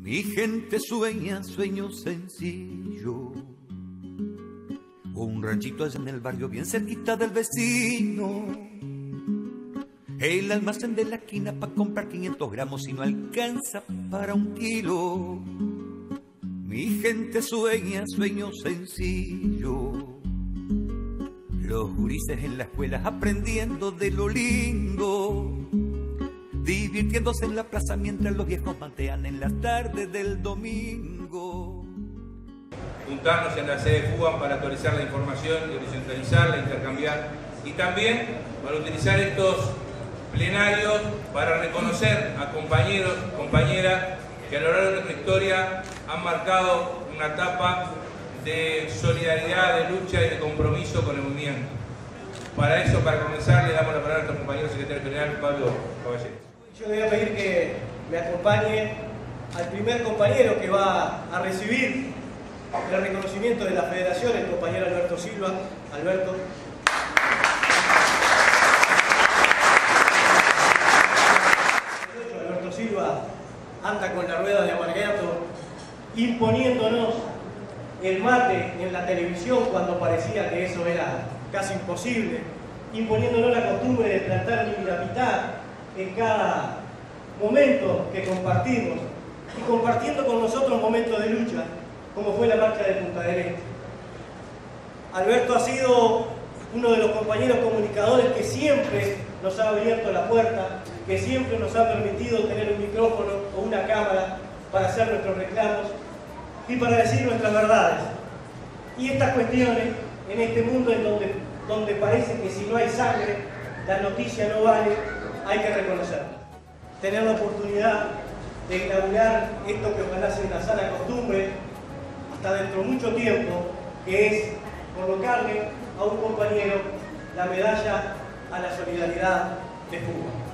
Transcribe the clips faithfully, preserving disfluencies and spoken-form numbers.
Mi gente sueña sueños sencillos, un ranchito allá en el barrio bien cerquita del vecino, el almacén de la esquina para comprar quinientos gramos y no alcanza para un kilo. Mi gente sueña sueños sencillos, los gurises en la escuela aprendiendo de lo lindo, divirtiéndose en la plaza mientras los viejos matean en las tardes del domingo. Juntarnos en la sede de FUBAM para actualizar la información, horizontalizarla, intercambiar y también para utilizar estos plenarios para reconocer a compañeros, compañeras que a lo largo de nuestra historia han marcado una etapa de solidaridad, de lucha y de compromiso con el movimiento. Para eso, para comenzar, le damos la palabra a nuestro compañero secretario general, Pablo Caballero. Yo le voy a pedir que me acompañe al primer compañero que va a recibir el reconocimiento de la Federación, el compañero Alberto Silva. Alberto. Alberto Silva anda con la rueda de Amargato, imponiéndonos el mate en la televisión cuando parecía que eso era casi imposible, imponiéndonos la costumbre de plantar un mirapitá en cada momento que compartimos y compartiendo con nosotros momentos de lucha, como fue la marcha de Punta del Este. Alberto ha sido uno de los compañeros comunicadores que siempre nos ha abierto la puerta, que siempre nos ha permitido tener un micrófono o una cámara para hacer nuestros reclamos y para decir nuestras verdades. Y estas cuestiones, en este mundo en donde, donde parece que si no hay sangre, la noticia no vale, hay que reconocerla. Tener la oportunidad de inaugurar esto que ojalá sea una sana costumbre, hasta dentro de mucho tiempo, que es colocarle a un compañero la medalla a la solidaridad de FUBAM.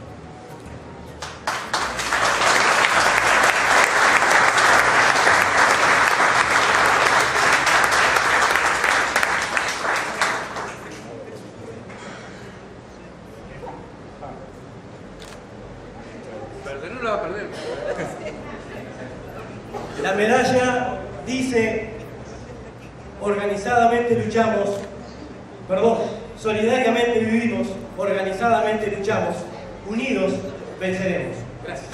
Perder no la va a perder. La medalla dice: organizadamente luchamos, perdón, solidariamente vivimos, organizadamente luchamos, unidos venceremos. Gracias.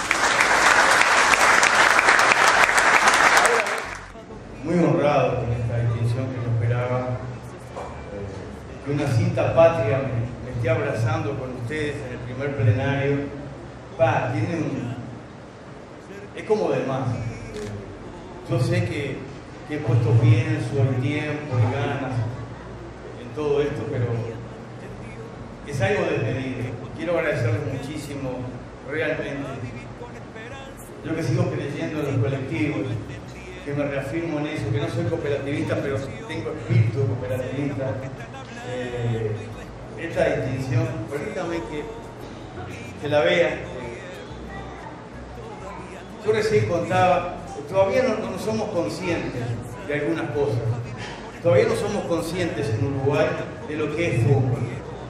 Muy honrado con esta distinción que no esperaba, que una cinta patria me, me esté abrazando con ustedes en el primer plenario. Va, tiene un... es como de más. Yo sé que, que he puesto pienso y tiempo y ganas en todo esto, pero es algo de pedir. Quiero agradecerles muchísimo, realmente. Yo que sigo creyendo en los colectivos, que me reafirmo en eso, que no soy cooperativista, pero tengo espíritu cooperativista. Eh, esta distinción, permítame que, que la vean. Yo recién contaba, todavía no, no somos conscientes de algunas cosas. Todavía no somos conscientes en Uruguay de lo que es fútbol.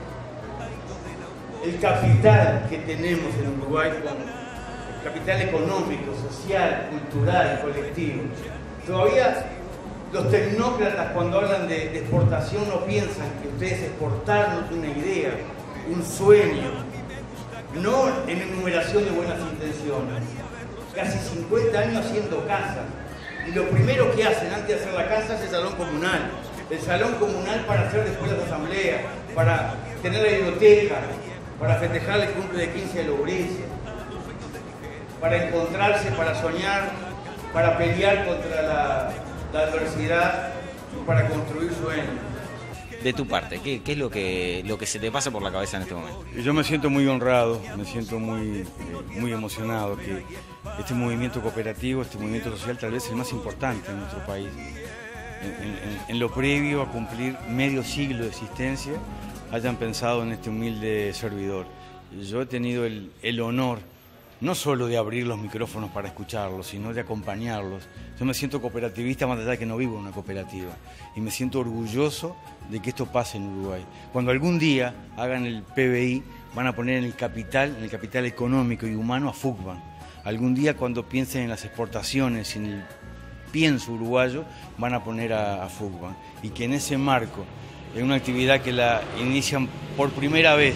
El capital que tenemos en Uruguay, el capital económico, social, cultural, colectivo. Todavía los tecnócratas cuando hablan de, de exportación no piensan que ustedes exportarnos una idea, un sueño, no en enumeración de buenas intenciones. Casi cincuenta años haciendo casas, y lo primero que hacen antes de hacer la casa es el salón comunal. El salón comunal para hacer después las asambleas, para tener la biblioteca, para festejar el cumple de quince de los gurises, para encontrarse, para soñar, para pelear contra la, la adversidad, para construir sueños. De tu parte, ¿qué, qué es lo que, lo que se te pasa por la cabeza en este momento? Yo me siento muy honrado, me siento muy, eh, muy emocionado que este movimiento cooperativo, este movimiento social tal vez es el más importante en nuestro país. En, en, en lo previo a cumplir medio siglo de existencia, hayan pensado en este humilde servidor. Yo he tenido el, el honor no solo de abrir los micrófonos para escucharlos, sino de acompañarlos. Yo me siento cooperativista más allá de que no vivo en una cooperativa. Y me siento orgulloso de que esto pase en Uruguay. Cuando algún día hagan el P B I, van a poner en el capital, en el capital económico y humano a FUBAM. algún día cuando piensen en las exportaciones, en el pienso uruguayo, van a poner a, a Fútbol. Y que en ese marco, en una actividad que la inician por primera vez,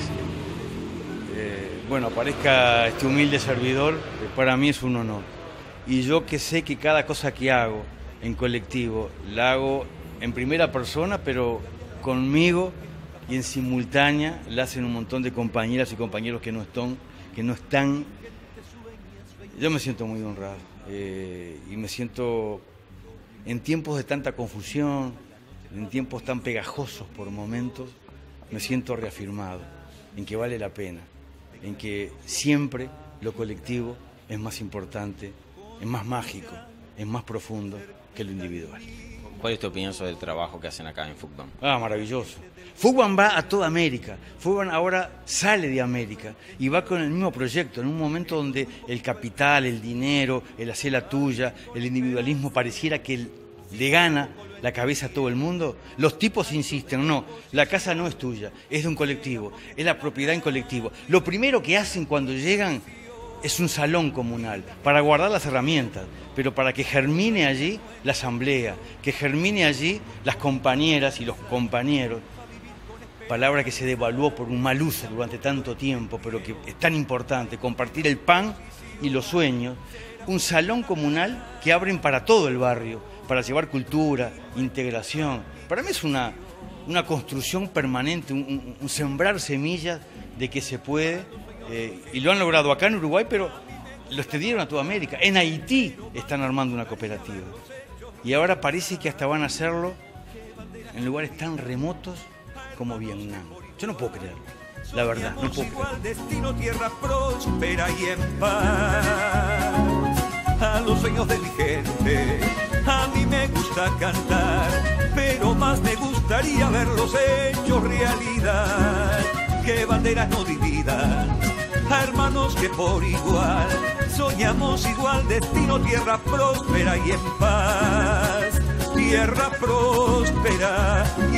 eh, bueno, aparezca este humilde servidor, eh, para mí es un honor. Y yo que sé que cada cosa que hago en colectivo, la hago en primera persona, pero conmigo, y en simultánea la hacen un montón de compañeras y compañeros que no están, que no están. Yo me siento muy honrado eh, y me siento en tiempos de tanta confusión, en tiempos tan pegajosos por momentos, me siento reafirmado en que vale la pena, en que siempre lo colectivo es más importante, es más mágico, es más profundo que lo individual. ¿Cuál es tu opinión sobre el trabajo que hacen acá en Fútbol? Ah, maravilloso. Fútbol va a toda América. Fútbol ahora sale de América y va con el mismo proyecto, en un momento donde el capital, el dinero, el hacer la tuya, el individualismo pareciera que le gana la cabeza a todo el mundo. Los tipos insisten, no, la casa no es tuya, es de un colectivo, es la propiedad en colectivo. Lo primero que hacen cuando llegan es un salón comunal para guardar las herramientas, pero para que germine allí la asamblea, que germine allí las compañeras y los compañeros. Palabra que se devaluó por un mal uso durante tanto tiempo, pero que es tan importante, compartir el pan y los sueños. Un salón comunal que abren para todo el barrio, para llevar cultura, integración. Para mí es una, una construcción permanente, un, un, un sembrar semillas de que se puede, eh, y lo han logrado acá en Uruguay, pero lo extendieron a toda América. En Haití están armando una cooperativa. Y ahora parece que hasta van a hacerlo en lugares tan remotos como Vietnam. Yo no puedo creerlo, la verdad, no puedo creerlo. Destino, tierra próspera y en paz. A los sueños de mi gente, a mí me gusta cantar, pero más me gustaría verlos hechos realidad. Que banderas no dividan a hermanos que por igual soñamos igual. Destino, tierra próspera y en paz. Tierra próspera